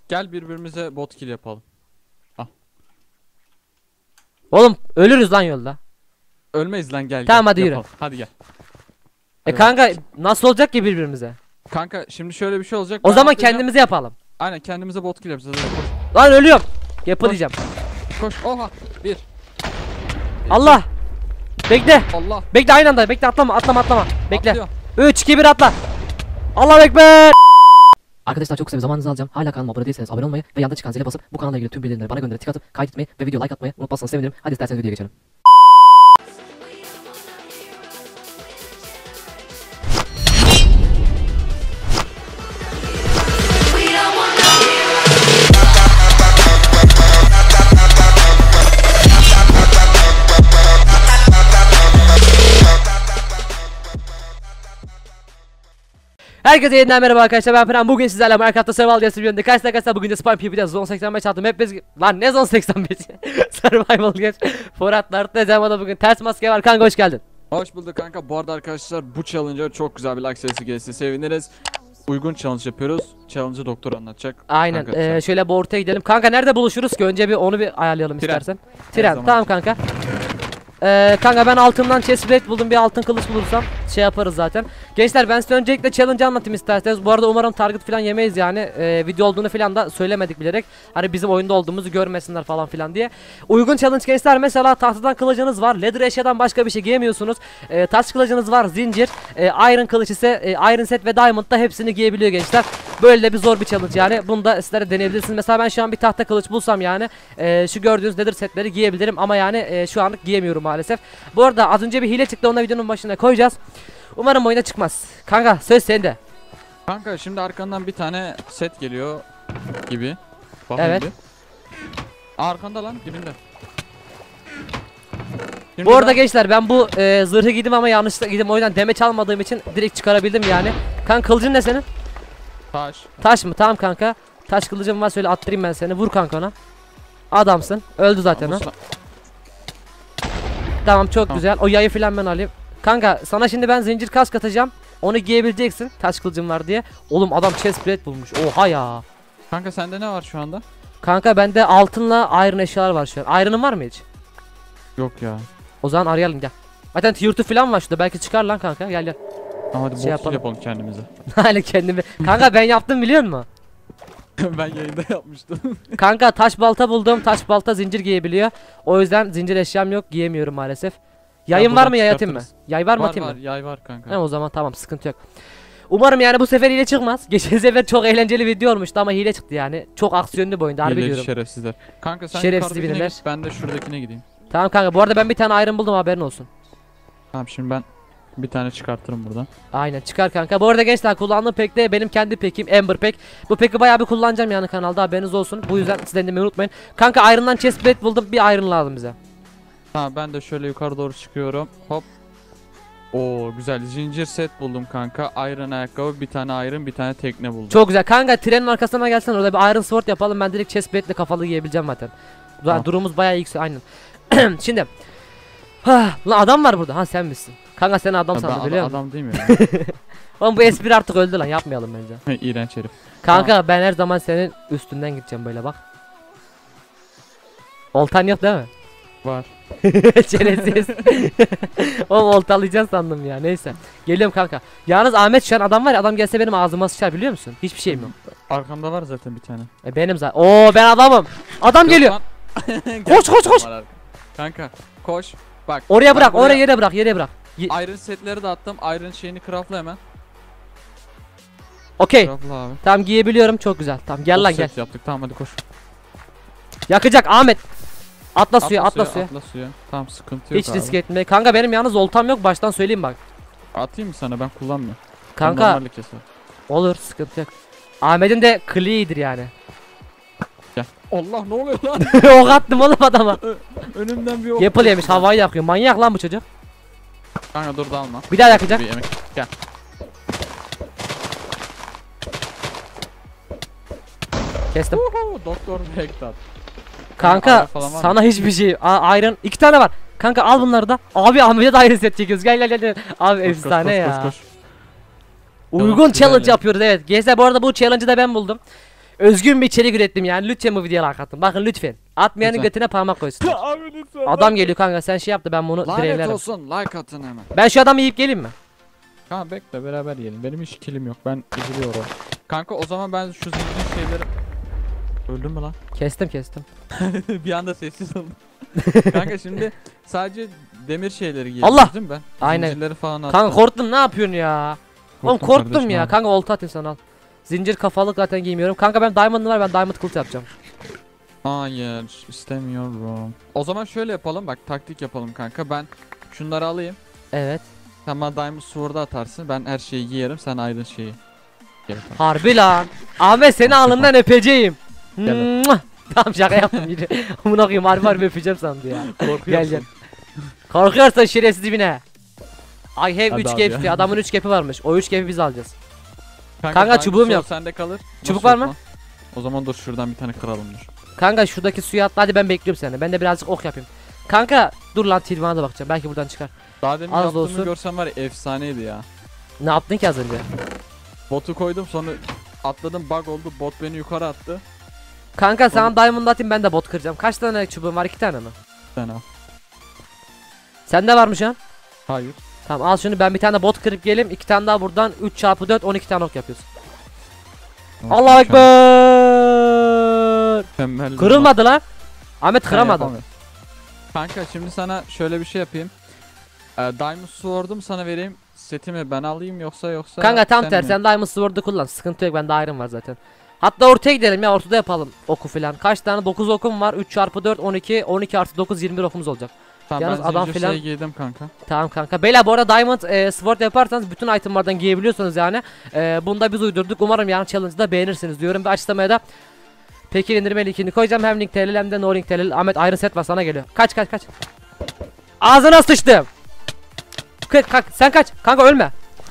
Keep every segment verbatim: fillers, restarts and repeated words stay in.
Gel birbirimize bot kill yapalım. Al. Oğlum ölürüz lan yolda. Ölmeyiz lan, gel. Tamam, gel, hadi yürü. yapalım. Hadi gel. E Hadi kanka nasıl olacak ki birbirimize? Kanka şimdi şöyle bir şey olacak. O ben zaman atlayacağım. kendimize yapalım. Aynen, kendimize bot kill yapacağız. Hadi koş. Lan ölüyorum. Yapılacağım. Koş. Oha. Bir. Allah. Bekle. Allah. Bekle aynı anda. Bekle atlama atlama atlama. Bekle. Atlıyor. üç iki bir atla. Allah ekber. Arkadaşlar çok kısa bir zamanınızı alacağım. Hala kanalıma abone değilseniz abone olmayı ve yanda çıkan zile basıp bu kanalla ilgili tüm bildirimleri bana gönderip tık atıp kaydetmeyi ve video like atmayı unutmazsanız sevinirim. Hadi isterseniz videoya geçelim. Herkese yeniden merhaba arkadaşlar, ben Fren. Bugün sizlerle Minecraft'ta Survival Guest videonda karşıda arkadaşlar. Bugün de Spam P V'de Zone seksen beş attım. Hep biz... Lan ne Zone seksen beş? Survival Guest Foratlar Tezemada bugün ters maske var. Kanka hoş geldin. Hoş bulduk kanka. Bu arada arkadaşlar bu challenge'a çok güzel bir like sayısı gelirse seviniriz. Uygun challenge yapıyoruz. Challenge'ı doktor anlatacak. Aynen. Kanka, Ee, şöyle bu ortaya gidelim. Kanka nerede buluşuruz ki? Önce bir onu bir ayarlayalım Tren. istersen. Her Tren. zaman. Tamam kanka. Ee, kanka ben altından chestplate buldum, bir altın kılıç bulursam şey yaparız zaten. Gençler ben size öncelikle challenge anlatayım isterseniz. Bu arada umarım target falan yemeyiz yani. Ee, video olduğunu falan da söylemedik bilerek. Hani bizim oyunda olduğumuzu görmesinler falan filan diye. Uygun challenge gençler, mesela tahtadan kılıcınız var, leather eşyadan başka bir şey giyemiyorsunuz. Ee, taş kılıcınız var, zincir, e, iron kılıç ise e, iron set ve diamond da hepsini giyebiliyor gençler. Böyle de bir zor bir challenge yani. Bunu da sizlere deneyebilirsiniz. Mesela ben şu an bir tahta kılıç bulsam yani e, şu gördüğünüz leather setleri giyebilirim ama yani e, şu anlık giyemiyorum maalesef. Bu arada az önce bir hile çıktı, onu da videonun başına koyacağız. Umarım oyuna çıkmaz. Kanka söz sende. Kanka şimdi arkandan bir tane set geliyor gibi. Bakın Evet. bir. Arkanda lan, dibinde. Şimdi Bu arada ben- gençler ben bu e, zırhı giydim ama yanlışlıkla giydim, o yüzden damage almadığım için direkt çıkarabildim yani. Kanka kılıcın ne senin? Taş. Taş mı? Tamam kanka. Taş kılıcım var, şöyle attırayım ben seni. Vur kanka ona. Adamsın. Öldü zaten o. Musla- Tamam çok Tamam. güzel. O yayı filan ben alayım. Kanka sana şimdi ben zincir kask atacağım. Onu giyebileceksin. Taş kılıcım var diye. Oğlum adam chestplate bulmuş. Oha ya. Kanka sende ne var şu anda? Kanka bende altınla iron eşyalar var şu an. Iron'ın var mı hiç? Yok ya. O zaman arayalım gel. Zaten yurtu falan var şurada. Belki çıkar lan kanka. Gel gel. Ama hadi Şey bot yapalım. kill yapalım kendimize. Hala kendimi. Kanka ben yaptım biliyor musun? Ben yayında yapmıştım. Kanka taş balta buldum. Taş balta zincir giyebiliyor. O yüzden zincir eşyam yok. Giyemiyorum maalesef. Yayın var buradan mı, yay atayım mı? çıkartırız. Yay var mı, var atayım var, mı? yay var kanka. He, o zaman tamam, sıkıntı yok. Umarım yani bu sefer hile çıkmaz. Geçen sefer çok eğlenceli video olmuştu ama hile çıktı yani. Çok aksiyonlu bir oyundu harbi Hileli diyorum. şerefsizler. Kanka sen Şerefsiz yukarıdakine biriler. git, ben de şuradakine gideyim. Tamam kanka, bu arada ben bir tane iron buldum, haberin olsun. Tamam şimdi ben bir tane çıkartırım buradan. Aynen çıkar kanka. Bu arada gençler kullandığım pek de benim kendi pekim, Ember Pack. Bu peki bayağı bir kullanacağım yani kanalda, haberiniz olsun. Bu yüzden siz denemeyi unutmayın. Kanka iron'dan chestplate buldum, bir iron lazım bize. Tamam ben de şöyle yukarı doğru çıkıyorum. Hop. Oo güzel, zincir set buldum kanka. Iron ayakkabı, bir tane iron, bir tane tekne buldum. Çok güzel kanka, trenin arkasına gelsen orada bir iron sword yapalım, ben direkt chestplate ile kafalı giyebileceğim zaten. Tamam. Durumumuz bayağı yüksek aynen. Şimdi ha, lan adam var burada, ha sen misin? Kanka sen adam Ya ben sandım ada- biliyor musun? adam değil mi ya? Oğlum bu espri artık öldü lan, yapmayalım bence. İğrenç herif. Kanka ben her zaman senin üstünden gideceğim böyle bak. Oltan yok değil mi? Var. Şerefsiz. Oğlum oltalayacağız sandım ya, neyse. Geliyorum kanka. Yalnız Ahmet şu an adam var ya, adam gelse benim ağzıma sıçar biliyor musun? Hiçbir şeyim yok. Arkamda var zaten bir tane. E benim zaten. Oo ben adamım. Adam geliyor. Yok lan. Koş, koş, koş. Kanka koş. Bak. Oraya ben bırak, buraya oraya yere bırak, yere bırak. Ye- Iron setleri de attım. Iron şeyini craftla hemen. Okey. Craftla abi. Tamam giyebiliyorum, çok güzel. Tamam gel lan Of, gel. set yaptık, tamam hadi koş. Yakacak Ahmet. Atla suya, atla suya. Atla suya. Tamam sıkıntı yok Hiç abi. risk etme. Kanka benim yalnız oltam yok, baştan söyleyeyim bak. Atayım mı sana, ben kullanmıyorum. Ben Kanka normalde keser. olur, sıkıntı yok. Ahmet'in de kliğidir yani. Gel. Allah ne oluyor lan? Ok attım oğlum adama. Önümden bir ok. Yapıl yemiş, havayı yakıyor. Manyak lan bu çocuk. Kanka dur dalma. Bir daha yakacak. Bir yemek. Gel. Kestim. Uhu, Doktor Bektat. Kanka Kanka, falan var mı? sana hiçbir şey. Aa, iron iki tane var. Kanka al bunları da. Abi Ahmet'e de iron set çekiyoruz. Gel gel gel, gel. Abi Koş, efsane koş, ya. koş, koş. Uygun Tamam, challenge güzel ya. yapıyoruz evet. Gençler bu arada bu challenge'ı da ben buldum. özgün bir içerik ürettim yani. Lütfen bu videoya like atın. Bakın lütfen. Atmayanın Lütfen. götüne parmak koysun. Abi lütfen. Adam geliyor kanka, sen şey yaptı, ben bunu Lanet grevlerim. olsun, like atın hemen. Ben şu adamı yiyip geleyim mi? Kanka bekle, beraber yiyelim. Benim hiç kilim yok. Ben üzülüyorum. Kanka o zaman ben şu zincir şeyleri... Öldün mü lan? Kestim kestim. Bir anda sessiz oldum. Kanka şimdi sadece demir şeyleri giyelim Allah! değil mi ben? Aynen. Zincirleri falan attım. Kanka korktum, ne yapıyorsun ya? Oğlum Korktum korktum kardeşim ya. abi. Kanka olta atayım sana al. Zincir kafalık zaten giymiyorum. Kanka ben diamond'ım var, ben diamond kılıç yapacağım. Hayır, istemiyorum. O zaman şöyle yapalım, bak taktik yapalım kanka. Ben şunları alayım. Evet. Sen bana Diamond Sword'u atarsın. Ben her şeyi giyerim, sen ayrın şeyi. Gel tamam. Harbi lan. Ahmet seni Tamam, alnından öpeceğim. Gel. Mua! Tamam şaka yaptım yine. Amına koyayım, harbi harbi öpeceğim sandı ya. Gel gel. Korkuyorsan şerefsiz dibine. I have Hadi üç abi gap. ya. Adamın üç gap'i varmış. O üç gap'i biz alacağız. Kanka, Diamond çubuğum Sword yok. Sende kalır. Çubuk Nasıl var yok mı? lan? O zaman dur şuradan bir tane kıralım dur. Kanka şuradaki suya atla, hadi ben bekliyorum seni. Ben de birazcık ok yapayım. Kanka dur lan, Tilvan'a da bakacağım. Belki buradan çıkar. Daha demin Az yaptığımı olsun. görsen var ya, efsaneydi ya. Ne yaptın ki az önce? Botu koydum, sonra atladım, bug oldu, bot beni yukarı attı. Kanka sana diamond atayım, ben de bot kıracağım. Kaç tane çubuğun var? İki tane mi? Sen al. Sende var mı şu an? Hayır. Tamam al şunu, ben bir tane bot kırıp geleyim. İki tane daha buradan, üç çarpı dört, on iki tane ok yapıyorsun. Allahu Ekber. Mükemmel. Kırılmadı lan. Ahmet Ben kıramadı. yapamıyorum. Kanka şimdi sana şöyle bir şey yapayım. Ee, Diamond Sword'um sana vereyim. Setimi ben alayım yoksa yoksa Kanka tam sen tersi, mi? sen Diamond Sword'u kullan. Sıkıntı yok, bende iron var zaten. Hatta ortaya gidelim ya, ortada yapalım oku filan. Kaç tane? dokuz okum var. üç çarpı dört, on iki. on iki artı dokuz, yirmi bir okumuz olacak. Tamam, Yalnız ben adam zincir filan- şey giydim kanka. Tamam kanka. Beyler bu arada Diamond e, Sword yaparsanız bütün itemlardan giyebiliyorsunuz yani. E, bunu da biz uydurduk. Umarım yarın challenge'da beğenirsiniz diyorum. Ve açıklamaya da Peki indirme linkini koyacağım. Hem link T L hem de no link T L. Ahmet Iron Set var, sana geliyor. Kaç kaç kaç. Ağzına sıçtım. Kalk, kalk, sen kaç. Kanka ölme.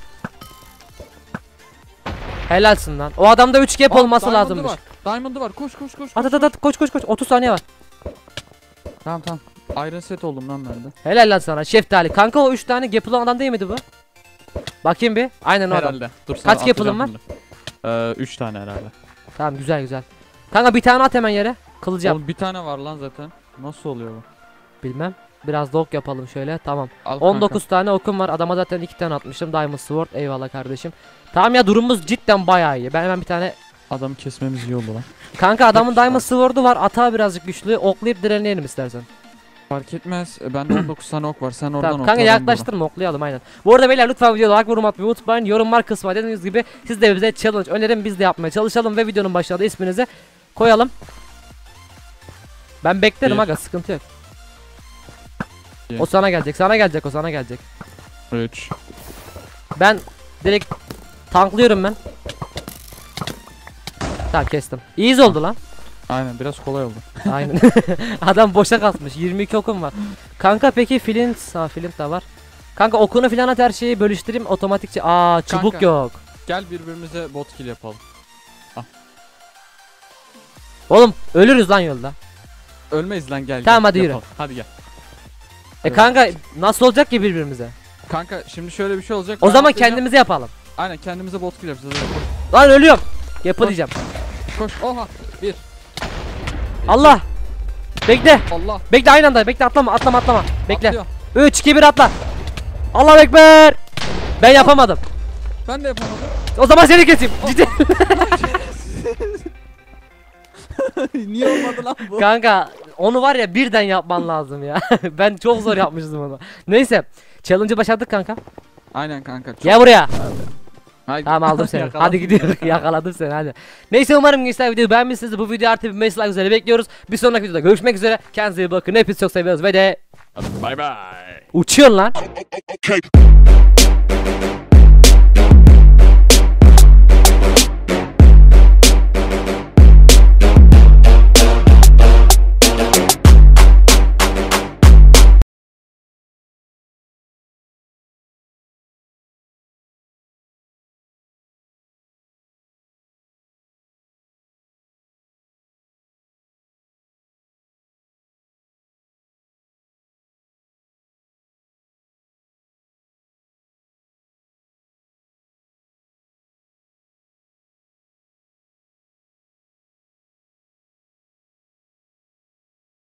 Helalsin lan. O adamda üç gap Aa, olması Diamond'ı lazımmış. var. Diamond'ı var. Koş koş koş. At koş. at at koş koş koş. otuz saniye var. Tamam tamam. Iron set oldum lan ben de. Helal lan sana şeftali. Kanka o üç tane gap olan adam değil miydi bu? Bakayım bir. Aynen o adam. Herhalde. Dur, sana Kaç yapılım atacağım şimdi. Ee, üç tane herhalde. Tamam güzel güzel. Kanka bir tane at hemen yere. Kılıç yap. Oğlum bir tane var lan zaten. Nasıl oluyor bu? Bilmem. Biraz da ok yapalım şöyle. Tamam. Al on dokuz tane okum var. Adama zaten iki tane atmıştım. Diamond Sword. Eyvallah kardeşim. Tamam ya, durumumuz cidden bayağı iyi. Ben hemen bir tane. kanka. Adamı kesmemiz iyi oldu lan. Kanka adamın Çok Diamond Sword'u var. Atağı birazcık güçlü. Oklayıp direnleyelim istersen. Fark etmez. E, Bende on dokuz tane ok var. Sen oradan Tamam okla, kanka, ben yaklaştırma, oklayalım aynen. Bu arada beyler lütfen videoya like, yorum atmayı unutmayın. Yorumlar kısmına dediğiniz gibi siz de bize challenge önerin, biz de yapmaya çalışalım ve videonun başına da isminizi koyalım. Ben beklerim Bir. aga, sıkıntı yok. İki. O sana gelecek, sana gelecek, o sana gelecek. buradan. üç. Ben direkt tanklıyorum ben. Tamam kestim. İyiyiz oldu lan. Aynen, biraz kolay oldu. Aynen. Adam boşa kasmış. yirmi iki okum var. Kanka peki flint, ha flint de var. Kanka okunu filan at, her şeyi bölüştüreyim otomatikçe. Aa çubuk Kanka. yok. Gel birbirimize bot kill yapalım. Oğlum ölürüz lan yolda. Ölmeyiz lan, gel. Tamam, gel, hadi yürü. yapalım. Hadi gel. E Evet. kanka nasıl olacak ki birbirimize? Kanka şimdi şöyle bir şey olacak. O ben zaman atlayacağım. kendimizi yapalım. Aynen, kendimize bot kill yapacağız. Hadi koş. Lan ölüyorum. Yapılacağım. Koş. Oha. Bir. Allah. Bekle. Allah. Bekle aynı anda. Bekle, atlama atlama atlama. Bekle. Atlıyor. üç iki bir atla. Allah ekber. Ben yapamadım. Ben de yapamadım. O zaman seni keseyim. Ciddi. Niye olmadı lan bu? Kanka onu var ya birden yapman lazım ya. Ben çok zor yapmıştım onu. Neyse. Challenge'ı başardık kanka. Aynen kanka. Çok... Gel buraya. Haydi. Tamam aldım seni. Yakaladım. Hadi gidiyoruz. Yakaladım seni hadi. Neyse umarım gençler videoyu beğenmişsiniz. Bu video artı bir mesela üzere bekliyoruz. Bir sonraki videoda görüşmek üzere. Kendinize iyi bakın. Hepinizi çok seviyoruz ve de Bye bye. uçuyorsun lan.